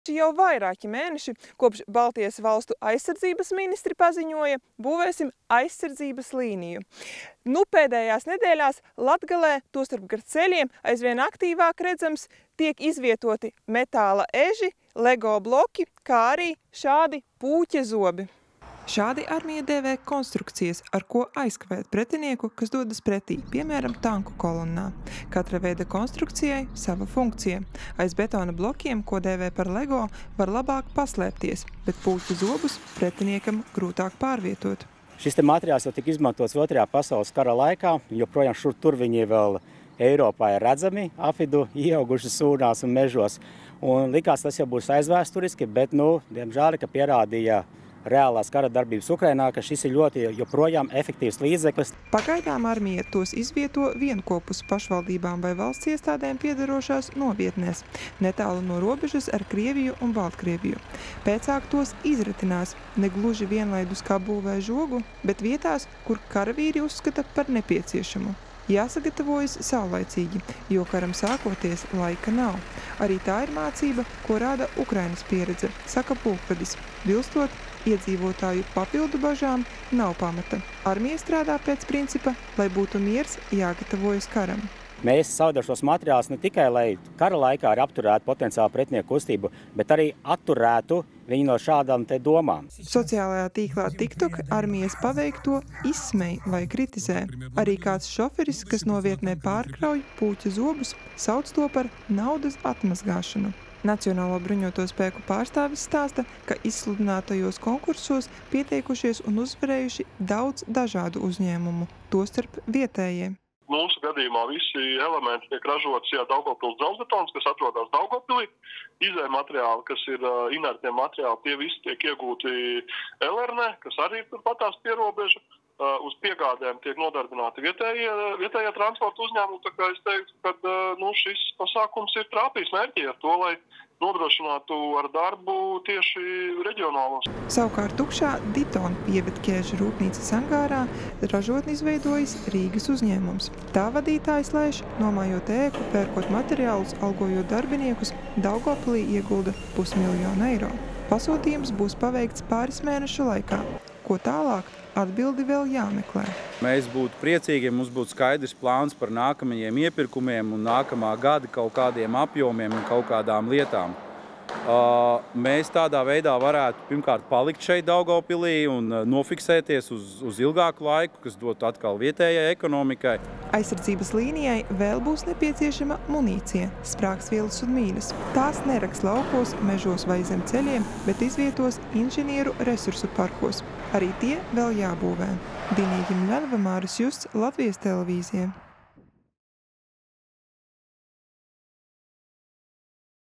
Jau vairāki mēneši, kopš Baltijas valstu aizsardzības ministri paziņoja, būvēsim aizsardzības līniju. Pēdējās nedēļās Latgalē, tostarp gar ceļiem, aizvien aktīvāk redzams, tiek izvietoti metāla eži, Lego bloki, kā arī šādi pūķa zobi. Šādi armija dēvē konstrukcijas, ar ko aizkavēt pretinieku, kas dodas pretī, piemēram, tanku kolonnā. Katra veida konstrukcijai sava funkcija. Aiz betona blokiem, ko dēvē par Lego, var labāk paslēpties, bet pūķu zobus pretiniekam grūtāk pārvietot. Šis materiāls jau tika izmantots Otrajā pasaules kara laikā, joprojām šur tur viņi vēl Eiropā ir redzami, apvidu ieauguši sūnās un mežos. Un likās, tas jau būs aizvēsturiski, bet, diemžēl, ka pierādīja reālās kara darbības Ukrainā, ka šis ir ļoti joprojām efektīvs līdzeklis. Pagaidām armija tos izvieto vienkopus pašvaldībām vai valsts iestādēm piederošās novietnēs, netālu no robežas ar Krieviju un Baltkrieviju. Pēcāk tos izritinās, ne gluži vienlaidus kā būvē žogu, bet vietās, kur karavīri uzskata par nepieciešamu. Jāsagatavojas saulaicīgi, jo karam sākoties laika nav. Arī tā ir mācība, ko rāda Ukrainas pieredze, saka pulkvedis. Bilstot, iedzīvotāju papildu bažām nav pamata. Armija strādā pēc principa, lai būtu miers, jāgatavojas karam. Mēs saudam šos materiālus ne tikai, lai kara laikā apturētu potenciālu pretinieku kustību, bet arī atturētu viņu no šādām te domām. Sociālajā tīklā TikTok armijas paveikto izsmej vai kritizē. Arī kāds šoferis, kas novietnē pārkrauj pūķa zobus, sauc to par naudas atmazgāšanu. Nacionālo bruņoto spēku pārstāvis stāsta, ka izsludinātajos konkursos pieteikušies un uzvarējuši daudz dažādu uzņēmumu, tostarp vietējie. Mūsu gadījumā visi elementi tiek ražotas Daugavpils dzelzbetons, kas atrodas Daugavpilī. Izējuma materiāli, kas ir inertie materiāli, tie visi tiek iegūti Elernē, kas arī ir turpatās pierobeža. Uz piegādēm tiek nodarbināti vietējie transporta uzņēmumi. Tā kā es teiktu, ka šis pasākums ir trāpījis mērķi ar to, lai nodrošinātu ar darbu tieši reģionālos. Savukārt tukšā Ditona pievedķēžu rūpnīcas angārā ražotni izveidojis Rīgas uzņēmums. Tā vadītājs lēš, nomājot ēku, pērkot materiālus, algojot darbiniekus, Daugavpilī iegulda 500 000 eiro. Pasūtījums būs paveikts pāris mēnešu laikā. Ko tālāk? Atbildi vēl jāmeklē. Mēs būtu priecīgi, ja mums būtu skaidrs plāns par nākamajiem iepirkumiem un nākamā gada kaut kādiem apjomiem un kaut kādām lietām. Mēs tādā veidā varētu pirmkārt palikt šeit Daugavpilī un nofiksēties uz ilgāku laiku, kas dotu atkal vietējai ekonomikai. Aizsardzības līnijai vēl būs nepieciešama munīcija, sprāgstvielas un mīnas. Tās neraks laukos, mežos vai zem ceļiem, bet izvietos inženieru resursu parkos. Arī tie vēl jābūvē. Dinija Jimļanova, Māris Justs, Latvijas televīzija.